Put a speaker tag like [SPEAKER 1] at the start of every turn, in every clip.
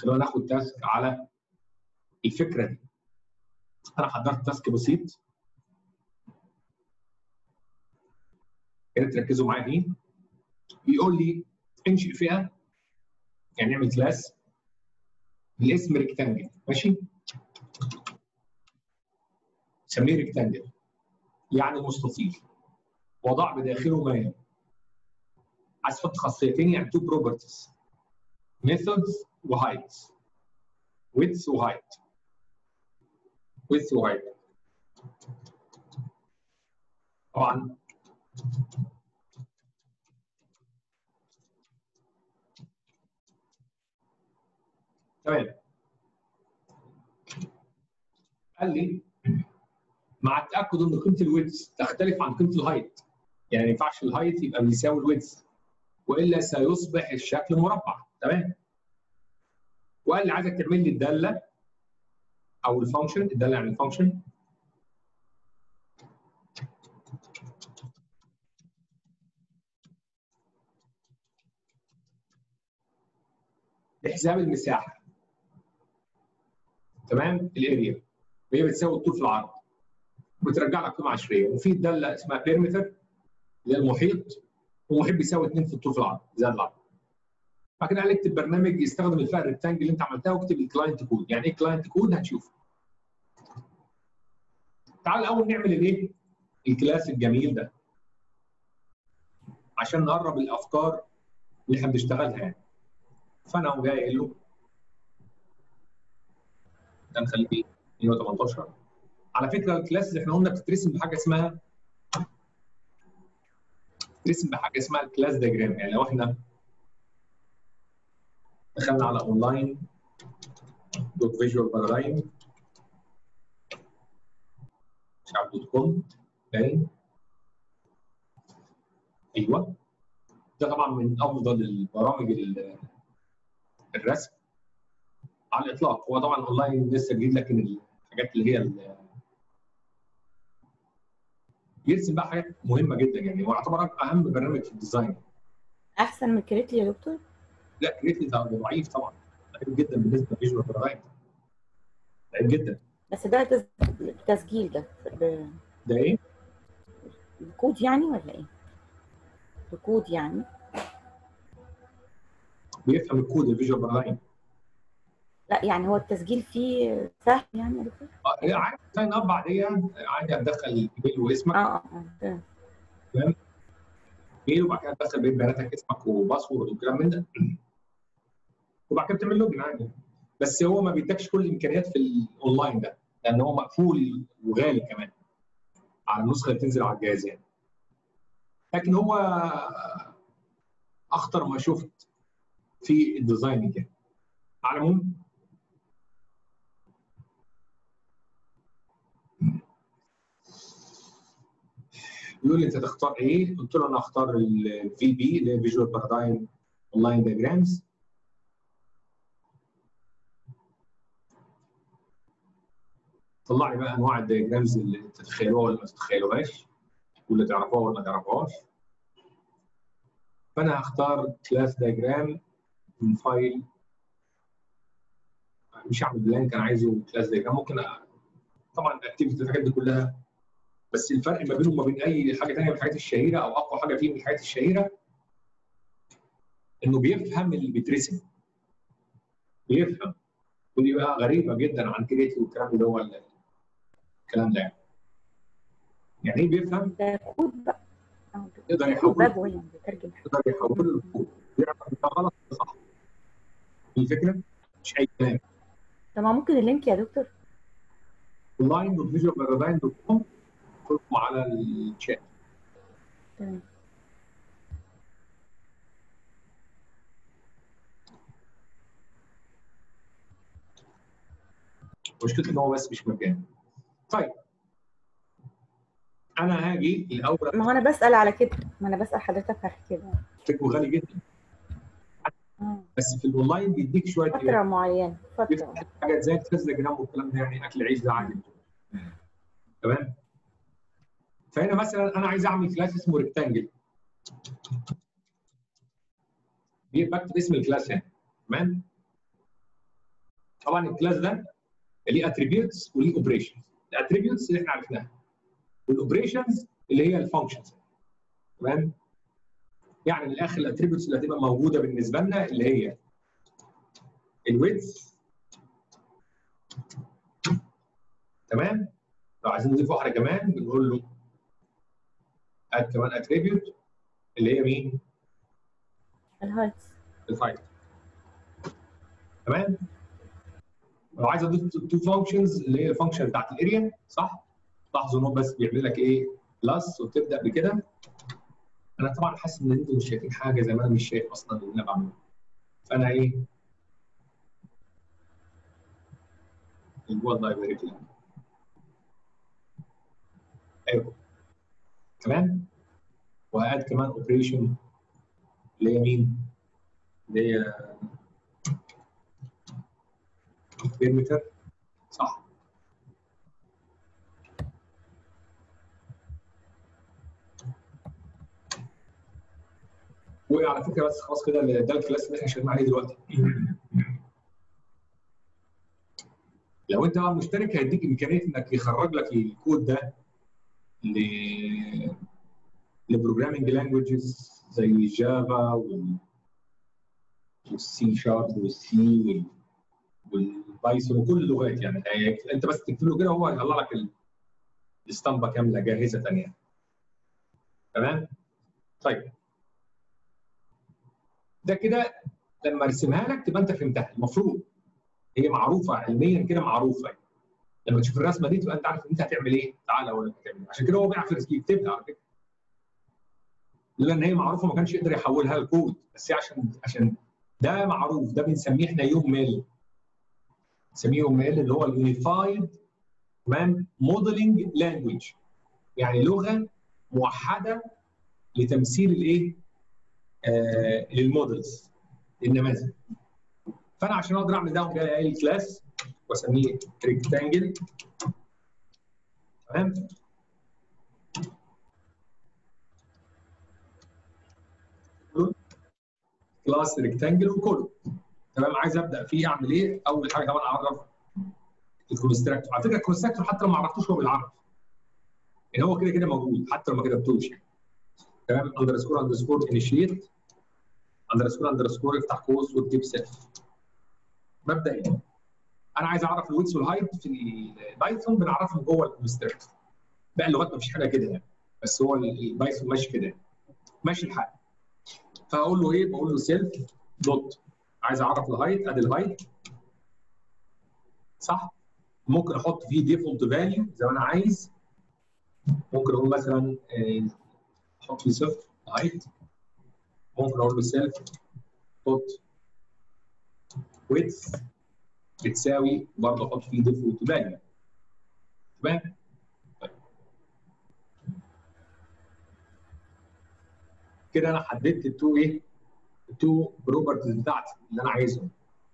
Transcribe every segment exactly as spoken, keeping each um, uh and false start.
[SPEAKER 1] خلونا ناخد تاسك على الفكره دي. انا حضرت تاسك بسيط يا ريت تركزوا معايا فيه. بيقول لي انشئ فئه، يعني نعمل كلاس الاسم ريكتانجل، ماشي؟ سميه ريكتانجل يعني مستطيل، وضع بداخله ما يلي. عايز تحط خاصيتين يعني تو بروبرتيز، ميثودز وهايتس، ويدث وهايت، ويدث وهايت. طبعا تمام. قال لي مع التاكد ان قيمه الويدث تختلف عن قيمه الهايت، يعني ما ينفعش الهايت يبقى بيساوي الويدث والا سيصبح الشكل مربع، تمام؟ وقال لي عايزك تعمل لي الداله او الفانكشن، الداله يعني الفانكشن لحساب المساحه، تمام؟ الاريا وهي بتساوي الطول في العرض، بترجع لك قيمه عشريه. وفي داله اسمها بيرمتر اللي هي المحيط، والمحيط بيساوي اتنين في الطول في العرض زائد العرض. بعد كده قال لي اكتب برنامج يستخدم الفئه الريكتانجل اللي انت عملتها واكتب الكلاينت كود. يعني ايه كلاينت كود؟ هنشوف. تعال الاول نعمل الايه؟ الكلاس الجميل ده عشان نقرب الافكار اللي احنا بنشتغلها يعني. فانا اقوم جاي قايل له ده نخليه ايه؟ مية وتمنتاشر. على فكره الكلاس اللي احنا قلنا بتترسم بحاجه اسمها بتترسم بحاجه اسمها الكلاس دياجرام. يعني لو احنا دخلنا على اونلاين دوت فيجوال بارادايم شعب دوت كوم باين، ايوه، ده طبعا من افضل البرامج الرسم على الاطلاق. هو طبعا اونلاين لسه جديد، لكن الحاجات اللي هي بيرسم بقى حاجات مهمه جدا. يعني هو يعتبر اهم برنامج في الديزاين.
[SPEAKER 2] احسن من كريتلي يا دكتور؟
[SPEAKER 1] لا كريتلي ده ضعيف طبعا، ضعيف جدا بالنسبه لفيجوال بارادايم، ضعيف جدا.
[SPEAKER 2] بس ده تسجيل ده ب...
[SPEAKER 1] ده ايه؟
[SPEAKER 2] بكود يعني ولا ايه؟ بكود يعني؟
[SPEAKER 1] بيفهم الكود الفيجوال بارادايم.
[SPEAKER 2] لا يعني هو التسجيل فيه سهل يعني يا دكتور؟
[SPEAKER 1] اه عادي، ساين اب عاديه، عادي هتدخل ايميل واسمك.
[SPEAKER 2] اه اه اه
[SPEAKER 1] تمام. ايميل وبعد كده تدخل بين بياناتك اسمك وباسورد وكلام من ده، وبعد كده بتعمل لوجن عادي. بس هو ما بيدكش كل الامكانيات في الاونلاين ده، لان هو مقفول وغالي كمان على النسخه اللي بتنزل على الجهاز يعني. لكن هو اخطر ما شفت في الديزايننج يعني. على العموم بيقول لي انت تختار ايه؟ قلت له انا هختار الفي بي اللي هي فيجوال بارادايم اونلاين دياجرامز. طلع لي بقى انواع الدياجرامز اللي تتخيلوها ولا ما تتخيلوهاش، واللي تعرفوها ولا ما تعرفوهاش. فانا هختار كلاس دياجرام من فايل، مش هعمل بلانك، انا عايزه كلاس دياجرام. ممكن أ... طبعا اكتيفيتي الحاجات دي كلها، بس الفرق ما بينه وما بين اي حاجه ثانيه من الحاجات الشهيره او اقوى حاجه فيه من الحاجات الشهيره انه بيفهم اللي بيترسم، بيفهم. ودي بقى غريبه جدا عن كريتي والكلام اللي هو الكلام ده. يعني ايه بيفهم؟
[SPEAKER 2] ده كود بقى،
[SPEAKER 1] يقدر
[SPEAKER 2] كود بقى
[SPEAKER 1] يحول،
[SPEAKER 2] يعني بيترجم.
[SPEAKER 1] يقدر يحول الكود، يعرف ده غلط ده صح. الفكره مش اي كلام.
[SPEAKER 2] طب ما ممكن اللينك يا دكتور؟
[SPEAKER 1] اونلاين دوت فيجوال بارادايم دوت كوم، خدكم على الشات.
[SPEAKER 2] تمام.
[SPEAKER 1] مشكلته ان هو بس مش مجاني. طيب انا هاجي الاول.
[SPEAKER 2] ما هو انا بسأل على كده، ما انا بسأل حضرتك على كده.
[SPEAKER 1] فكره غالي جدا،
[SPEAKER 2] اه
[SPEAKER 1] بس في الاونلاين بيديك شويه
[SPEAKER 2] فترة
[SPEAKER 1] ايه؟
[SPEAKER 2] معينة، فترة.
[SPEAKER 1] حاجات زي التليجرام والكلام ده، يعني اكل عيش ده عادي. تمام. فهنا مثلا انا عايز اعمل كلاس اسمه ريكتانجل، بكتب اسم الكلاس هنا. تمام. طبعا الكلاس ده ليه اتريبيوتس وليه اوبريشنز. الاتريبيوتس اللي احنا عرفناها والاوبريشنز اللي هي الفانكشنز. تمام؟ يعني من الاخر الاتريبيوتس اللي هتبقى موجوده بالنسبه لنا اللي هي الويدث. تمام؟ لو عايزين نضيف واحده كمان بنقول له اد كمان اتريبيوت اللي هي مين؟
[SPEAKER 2] الهايت.
[SPEAKER 1] الهايت. تمام؟ لو عايز اضيف تو فانكشنز اللي هي الفانكشن بتاعت الاريا، صح؟ لاحظوا ان هو بس بيعمل لك ايه؟ بلس وتبدا بكده. انا طبعا حاسس ان انتم مش شايفين حاجه زي ما انا مش شايف اصلا اللي انا بعمله. فانا ايه؟ جوه اللايبرري كده. ايوه. تمام؟ وهاد كمان اوبريشن اللي هي مين؟ اللي هي بيرمتر، صح؟ وعلى فكره بس خلاص كده ده الكلاس اللي احنا شغالين عليه دلوقتي. لو انت بقى مشترك هيديك امكانيه انك يخرج لك الكود ده ل لبروجرامينج لانجويجز زي الجافا والسي شارب والسي والبايثون وكل اللغات. يعني انت بس تكتب له كده وهو هيطلع لك الاسطمبه كامله جاهزه ثانيه. تمام؟ طيب ده كده لما ارسمها لك تبقى انت فهمتها. المفروض هي معروفه علميا كده، معروفه. لما تشوف الرسمه دي تبقى انت عارف انت هتعمل ايه. تعالى اقول لك هتعمل ايه. عشان كده هو بيعرف يكتبها على فكره. لان هي معروفه ما كانش يقدر يحولها لكود، بس هي عشان عشان ده معروف. ده بنسميه احنا يوم ميل. بنسميه يوم ميل اللي هو اليونيفايد تمام موديلنج لانجويج، يعني لغه موحده لتمثيل الايه؟ آه للمودلز، للنماذج. فانا عشان اقدر اعمل ده اقوم جاي قايل كلاس واسميه ريكتانجل. تمام؟ كلاس ريكتانجل وكولوم. تمام؟ عايز ابدا فيه اعمل ايه؟ اول حاجه طبعا اعرف الكونستراكتور. على فكره الكونستراكتور حتى لو ما عرفتوش هو بالعربي، يعني هو كده كده موجود حتى لو ما كتبتوش. تمام؟ اندرسكور اندرسكور انيشيت اندرسكور اندرسكور افتح قوس واكتب سيلف. مبدئيا انا عايز اعرف الويدث والهايت في البايثون بنعرفهم جوه الكونستراكتور. باقي اللغات ما فيش حاجه كده يعني، بس هو البايثون ماشي كده، ماشي الحال. فاقول له ايه؟ بقول له سيلف دوت عايز اعرف الهايت. ادي الهايت، صح؟ ممكن احط فيه ديفولت فاليو زي ما انا عايز. ممكن اقول مثلا احط فيه صفر هايت. ممكن اقول له سيلف دوت ويدث بتساوي برضه احط فيه ديفولت فاليو. تمام؟ طيب كده انا حددت التو ايه؟ التو بروبرتيز بتاعتي اللي انا عايزهم.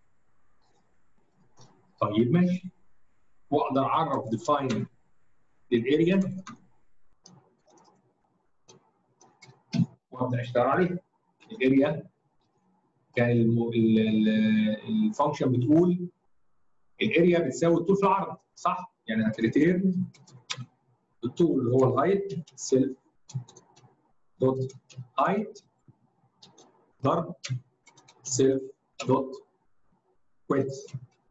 [SPEAKER 1] طيب ماشي. واقدر اعرف ديفاين للاريا وابدا اشتغل عليها. الاريا كان الفانكشن بتقول الاريا بتساوي الطول في العرض، صح؟ يعني هتريتيرن الطول اللي هو الهايت سيلف دوت هايت ضرب سيلف دوت ويدث.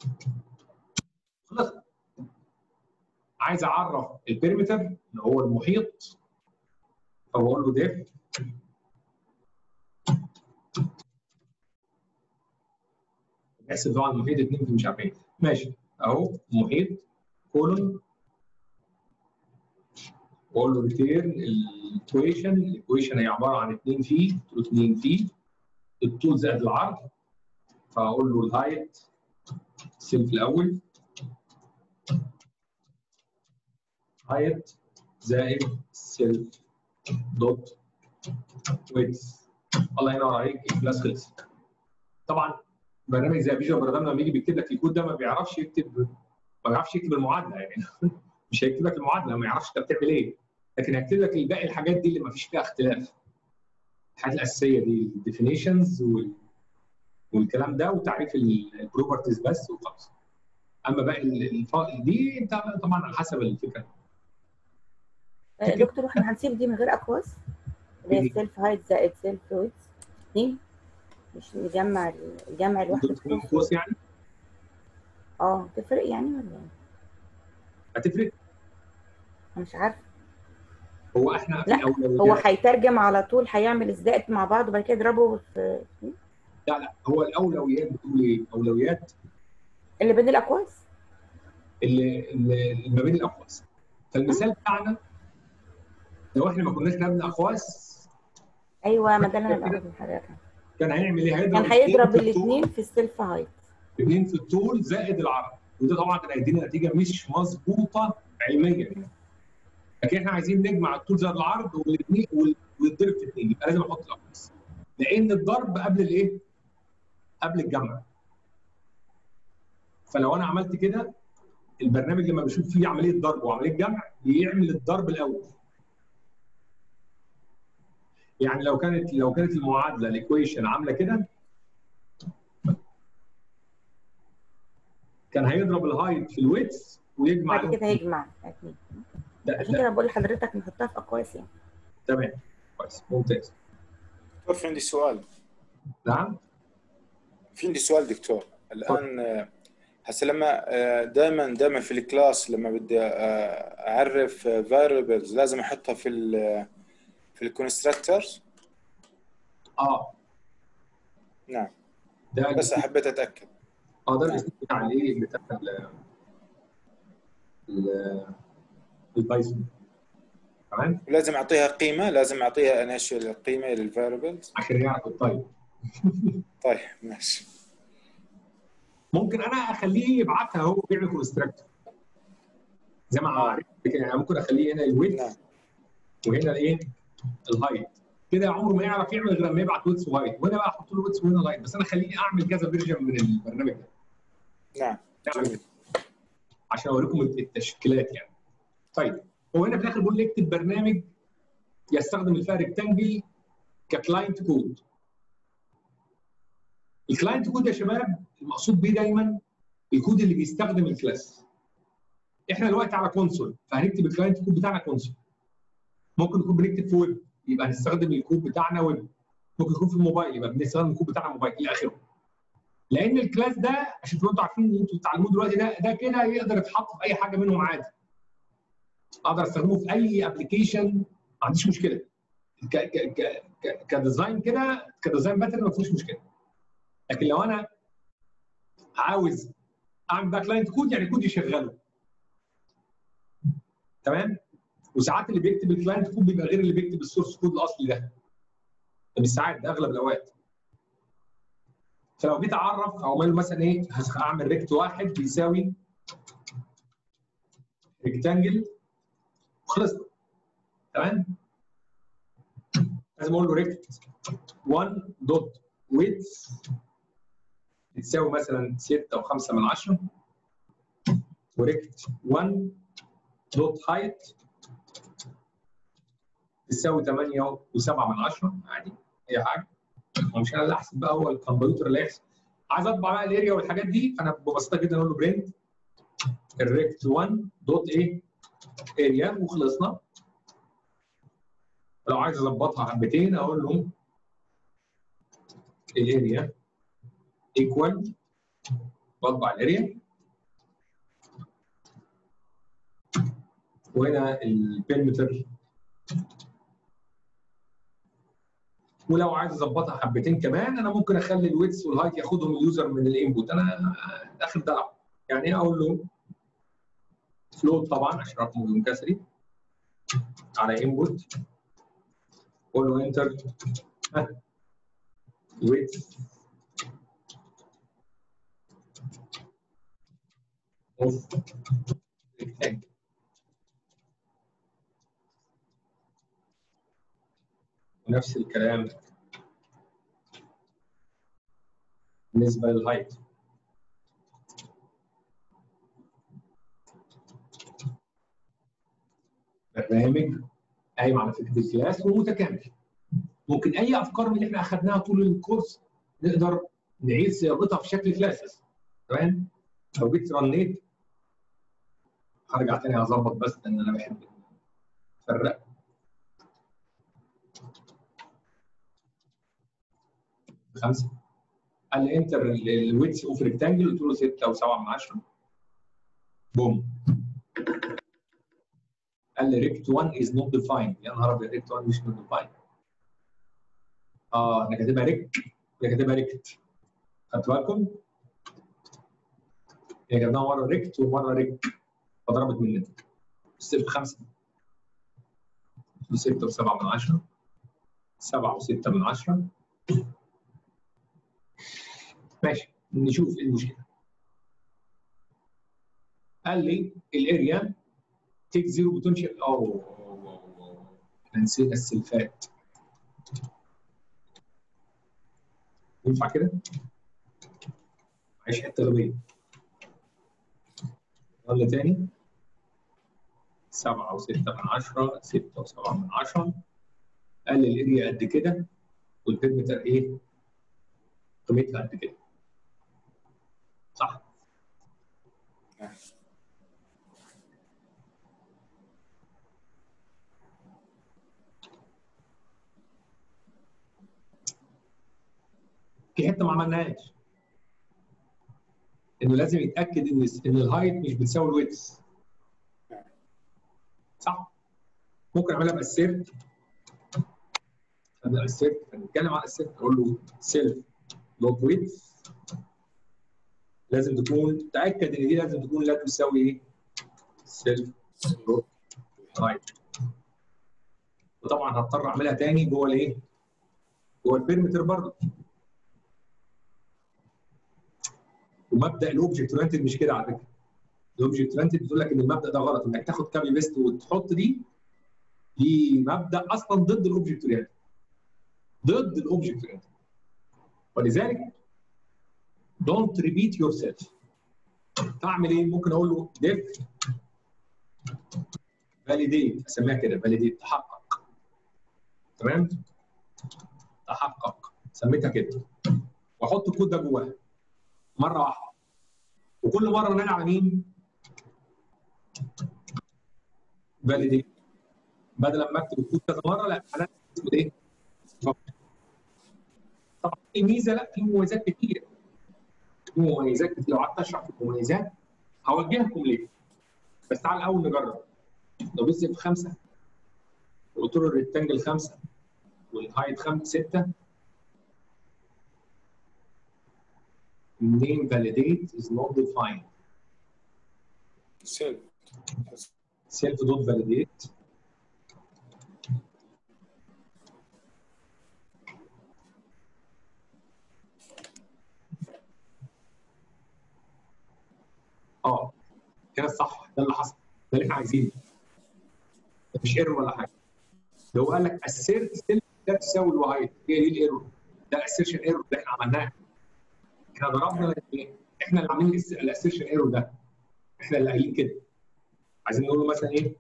[SPEAKER 1] خلاص. عايز اعرف البيريمتر اللي هو المحيط، فبقول له ديف احسب طبعا المحيط اتنين في مش عارف ايه. ماشي اهو محيط كولون. بقول له ريتيرن الايكويشن. الايكويشن هي عباره عن اتنين في اتنين في الطول زائد العرض. فاقول له الهايت سيلف الاول هايت زائد سيلف دوت ويدث. الله ينور عليك. الكلاس خلص. طبعا برنامج زي فيجوال بروجرام لما يجي بيكتب لك الكود ده ما بيعرفش يكتب ما بيعرفش يكتب المعادله يعني مش هيكتب لك المعادله، ما يعرفش انت بتعمل ايه، لكن هيكتب لك الباقي الحاجات دي اللي ما فيش فيها اختلاف. الحاجات الاساسيه دي الديفينيشنز وال... والكلام ده وتعريف البروبرتيز بس وخلاص. اما باقي الف... دي انت طبعا على حسب الفكره.
[SPEAKER 2] آه، دكتور احنا هنسيب دي من غير اقواس اللي هي السيلف هايت زائد سيلف ويتس اتنين، مش نجمع الجمع الواحده
[SPEAKER 1] قوس يعني؟
[SPEAKER 2] اه تفرق يعني ولا ايه؟
[SPEAKER 1] هتفرق؟
[SPEAKER 2] انا مش عارفه.
[SPEAKER 1] هو احنا في
[SPEAKER 2] لا
[SPEAKER 1] الاولويات
[SPEAKER 2] هو هيترجم على طول، هيعمل الزائد مع بعض وبعد كده يضربه في
[SPEAKER 1] لا لا هو الاولويات بتقول ايه؟ اولويات
[SPEAKER 2] اللي بين الاقواس
[SPEAKER 1] اللي, اللي ما بين الاقواس. فالمثال بتاعنا لو احنا ما كناش نبني اقواس،
[SPEAKER 2] ايوه ما ده اللي انا بقوله لحضرتك،
[SPEAKER 1] كان هيعمل ايه؟ هيضرب
[SPEAKER 2] كان هيضرب الاثنين في السيلف هايت،
[SPEAKER 1] اثنين في الطول زائد العرض، وده طبعا كان هيدينا نتيجه مش مظبوطه علميا. لكن احنا عايزين نجمع الطول زائد العرض والاثنين ويتضرب في اثنين، يبقى لازم احط الاقواس. لان الضرب قبل الايه؟ قبل الجمع. فلو انا عملت كده البرنامج لما بيشوف فيه عمليه ضرب وعمليه جمع بيعمل الضرب الاول. يعني لو كانت لو كانت المعادله الايكويشن عامله كده كان هيضرب الهايت في الويتس ويجمع
[SPEAKER 2] بعد كده هيجمع اثنين. عشان كده بقول لحضرتك نحطها في اقواس يعني.
[SPEAKER 1] تمام كويس ممتاز.
[SPEAKER 3] دكتور في عندي سؤال.
[SPEAKER 1] نعم؟
[SPEAKER 3] في عندي سؤال دكتور الان. هسه لما دائما دائما في الكلاس لما بدي اعرف variables لازم احطها في ال في الكونستراكتورز.
[SPEAKER 1] اه
[SPEAKER 3] نعم
[SPEAKER 1] ده
[SPEAKER 3] بس حبيت اتاكد.
[SPEAKER 1] اه ده الاسم بتاع الايه بتاع ال البايثون. تمام؟
[SPEAKER 3] لازم اعطيها قيمه، لازم اعطيها انا ايش القيمه للفاريبلز
[SPEAKER 1] عشان يعرف الطيب.
[SPEAKER 3] طيب ماشي.
[SPEAKER 1] ممكن انا اخليه يبعتها هو بيعمل كونستراكتور زي ما عرفت كده. يعني ممكن اخليه هنا الويت
[SPEAKER 3] نعم.
[SPEAKER 1] وهنا الايه؟ الهايت. كده عمره ما يعرف يعمل غير لما يبعت ويتس وهايت، وهنا بقى احط له ويتس وهنا هايت. بس انا اخليه اعمل كذا فيرجن من البرنامج ده.
[SPEAKER 3] نعم جميل.
[SPEAKER 1] عشان اوريكم التشكيلات يعني. طيب هو هنا في الاخر بيقول لي اكتب برنامج يستخدم الفئه ريكتانجل ككلاينت كود. الكلاينت كود يا شباب المقصود بيه دايما الكود اللي بيستخدم الكلاس. احنا دلوقتي على كونسول فهنكتب الكلاينت كود بتاعنا كونسول. ممكن نكون بنكتب في ويب يبقى هنستخدم الكود بتاعنا ويب. ممكن يكون في الموبايل يبقى بنستخدم الكود بتاعنا موبايل الى اخره. لان الكلاس ده عشان تبقوا انتوا عارفين ان انتوا بتتعلموه دلوقتي ده ده كده يقدر يتحط في اي حاجه منهم عادي. اقدر استخدمه في اي ابلكيشن ما عنديش مشكله. ك ك ك كديزاين كده كديزاين باترن ما فيش مشكله. لكن لو انا عاوز اعمل بقى كلاينت كود يعني كود يشغله. تمام؟ وساعات اللي بيكتب الكلاينت كود بيبقى غير اللي بيكتب السورس كود الاصلي ده. ده مش ساعات، ده اغلب الاوقات. فلو جيت اعرف او اعمل مثلا ايه هعمل ريكت واحد بيساوي ريكتانجل وخلصنا. تمام؟ لازم اقول له ريكت واحد دوت ويدث بتساوي مثلا ستة وخمسة من عشرة وريكت واحد دوت هايت تساوي ثمانية وسبعة من عشرة عادي اي حاجه. مش انا اللي احسب بقى، هو الكمبيوتر اللي هيحسب. عايز اطبع بقى الاريا والحاجات دي فانا ببساطه جدا اقول له برنت الريكت واحد دوت ايه اريا وخلصنا. لو عايز اظبطها حبتين اقول له الاريا ايكوال واطبع الاريا وهنا البيريمتر. ولو عايز اظبطها حبتين كمان انا ممكن اخلي الويتس والهايت ياخدهم اليوزر من الانبوت. انا اخر دلع يعني اقول له فلوت طبعا عشان رقم بدون كسري على انبوت اقول له انتر ويتس اوف ريكتانجل. ونفس الكلام بالنسبه للهايت. برنامج قايم على فكره الكلاس ومتكامل. ممكن اي افكار من اللي احنا اخذناها طول الكورس نقدر نعيد صياغتها في شكل كلاسز. تمام؟ لو جيت رنيت هرجع تاني هظبط بس لان انا بحب افرق. خمسه قال لي انتر الويتس اوف ريكتانجل، قلت له ستة وسبعة من عشرة. بوم. قال لي ريكت واحد از نوت ديفايند. يا نهار ابيض، ريكت واحد مش نوت ديفايند. اه انا كاتبها ريك، هي كاتبها ريكت. خدتوا بالكم؟ هي كاتبها مره ريكت ومره ريك، فضربت مننا. الصفر خمسه ستة وسبعة من عشرة، سبعة وستة من عشرة. ماشي نشوف ايه المشكله. قال لي الاريا تيك زيرو بوتنشال. اوه احنا نسينا السلفات. ينفع كده؟ عايش حته غبيه. يلا تاني. سبعة وستة من عشرة، ستة وسبعة من عشرة. قال لي الاريا قد كده والبيرمتر ايه؟ قيمتها قد كده. صح؟ في حته ما عملناهاش، انه لازم يتاكد ان ان الهايت مش بتساوي الويدث. صح؟ ممكن اعملها باسيرت. انا اسيرت هنتكلم عن اسيرت، اقول له سيلف لوج ويدث لازم تكون تاكد ان دي لازم تكون لا تساوي ايه؟ سيلف لوج هايت. وطبعا هضطر اعملها تاني جوه الايه؟ جوه البيرمتر برضه. ومبدا الاوبجكت اورينتد مش كده على فكره. الاوبجكت اورينتد بتقول لك ان المبدا ده غلط، انك تاخد كابي بيست وتحط دي دي مبدا اصلا ضد الاوبجكت اورينتد. ضد الاوبجكت اورينتد. ولذلك don't repeat yourself. فاعمل ايه؟ ممكن اقول له def validate، اسميها كده validate، تحقق. تمام؟ تحقق، سميتها كده. واحط الكود ده جواها مره واحده. وكل مره نرجع على مين؟ validate. بدل ما اكتب الكود كذا مره لا انا اسمه ايه؟ طبعا في ميزه، لا في مميزات كتير. في مميزات كتير، لو قعدت اشرح في المميزات هوجهكم ليه. بس تعال الاول نجرب. لو بص في خمسه وقلت له الريكتانجل خمسه والهايت خمسه ستة. name validate is not defined.
[SPEAKER 3] self
[SPEAKER 1] self dot validate اه كده صح، ده اللي حصل، ده اللي احنا عايزينه. ده مش ايرور ولا حاجه. لو قال لك assert self لا تساوي الهايت، هي دي الايرور. ده الاسيرشن ايرور اللي احنا عملناه. احنا ضربنا ايه؟ احنا اللي عاملين الاسيرشن ايرور ده. احنا اللي قايلين كده. عايزين نقول له مثلا ايه؟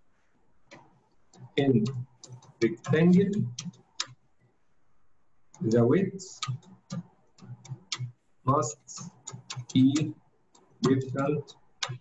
[SPEAKER 1] in rectangle the width must be different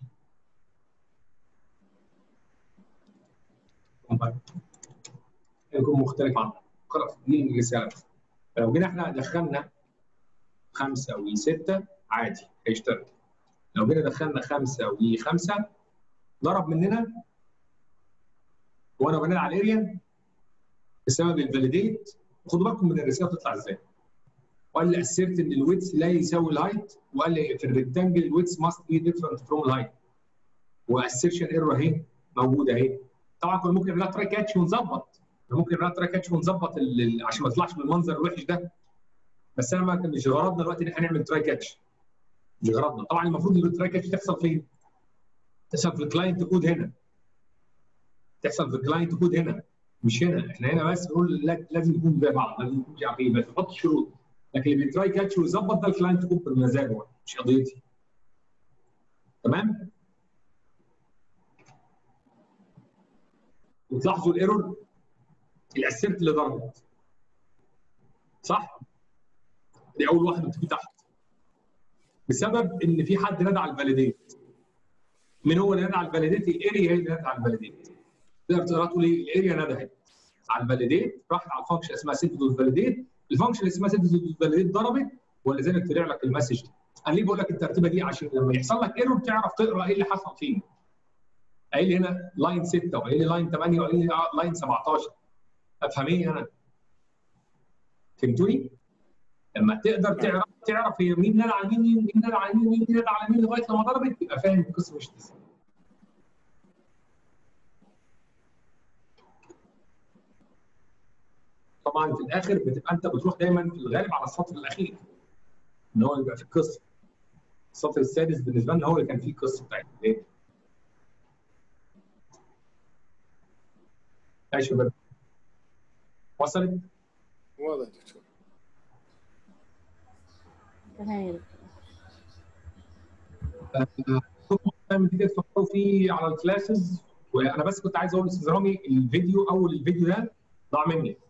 [SPEAKER 1] يكون مختلف عنه. خلاص دي الرساله. لو جينا احنا دخلنا خمسه وستة عادي هيشتغل. لو جينا دخلنا خمسه وخمسه ضرب مننا وانا بنادي على الاريا بسبب الفاليديت. خدوا بالكم من الرساله بتطلع ازاي. وقال لي اسيرت ان الويدث لا يساوي الهايت، وقال لي في الريكتانجل الويدث ماست بي ديفرنت فروم الهايت. واسيرشن ايرور اهي موجوده اهي. طبعا كنا ممكن نعملها تراي كاتش ونظبط، ممكن نعملها تراي كاتش ونظبط عشان ما يطلعش بالمنظر الوحش ده. بس انا ما مش غرضنا دلوقتي ان احنا نعمل تراي كاتش. مش غرضنا. طبعا المفروض ان التراي كاتش تحصل فين؟ تحصل في الكلاينت كود هنا. تحصل في الكلاينت كود هنا مش هنا. احنا هنا بس نقول لك لازم يكون زي بعض، لازم يكون مش عارف ايه، بس نحط شروط. لكن اللي بيتراي كاتش ويظبط ده الكلاينت كود بمزاجه، مش قضيتي. تمام؟ وتلاحظوا الايرور الاسيرت اللي ضربت. صح؟ دي اول واحده بتيجي تحت. بسبب ان في حد نادى على الفاليديت. من هو اللي نادى على الفاليديت؟ الاريا هي اللي نادى على الفاليديت. تقدر تقرا تقول ايه؟ الاريا ندهت على الفاليديت، راحت على الفانكشن اسمها سيت دوت فاليديت، الفانكشن اللي اسمها سيت دوت فاليديت ضربت ولذلك طلع لك المسج دي. انا ليه بقول لك الترتيبه دي؟ عشان لما يحصل لك ايرور تعرف تقرا ايه اللي حصل فين. قايل لي هنا لاين ستة وقايل لي لاين ثمانية وقايل لي لاين سبعتاشر. افهم ايه انا؟ فهمتوني؟ لما تقدر تعرف تعرف هي مين نادى على مين، مين نادى على مين، مين نادى على مين لغايه لما ضربت، تبقى فاهم القصه مش تسهل. طبعا في الاخر بتبقى انت بتروح دايما في الغالب على السطر الاخير ان هو يبقى في القصه. السطر السادس بالنسبه لنا هو اللي كان فيه القصه بتاعتنا. ليه؟ يا شباب وصلت؟
[SPEAKER 3] واضح دكتور.
[SPEAKER 2] تمام.
[SPEAKER 1] لما تيجي تفكروا فيه على الكلاسز، وانا بس كنت عايز اقول لاستاذ رامي الفيديو اول الفيديو ده ضاع مني.